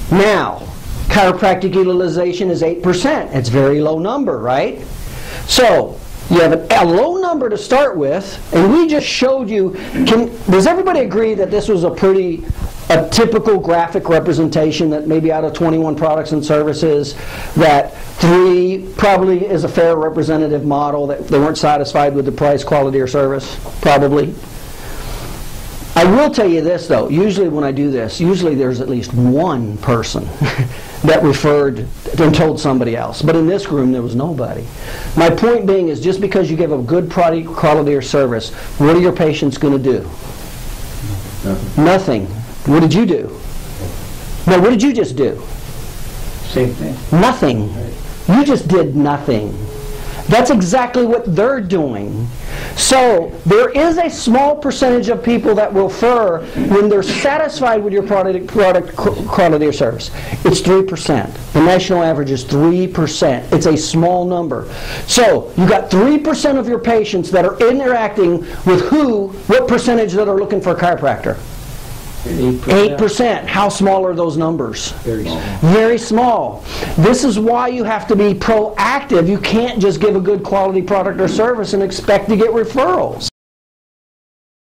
Now, chiropractic utilization is 8%. It's a very low number, right? So, you have a low number to start with, and we just showed you, does everybody agree that this was a typical graphic representation, that maybe out of 21 products and services, that 3 probably is a fair representative model, that they weren't satisfied with the price, quality, or service? Probably. I will tell you this, though. Usually when I do this, usually there's at least one person that referred and told somebody else. But in this room, there was nobody. My point being is, just because you give a good product, quality, or service, what are your patients going to do? Nothing. What did you do? No, what did you just do? Same thing. Nothing. You just did nothing. That's exactly what they're doing. So there is a small percentage of people that will refer when they're satisfied with your product quality or service. It's 3%. The national average is 3%. It's a small number. So you got 3% of your patients that are interacting with what percentage that are looking for a chiropractor? 8%. How small are those numbers? Very small. Very small. This is why you have to be proactive. You can't just give a good quality product or service and expect to get referrals.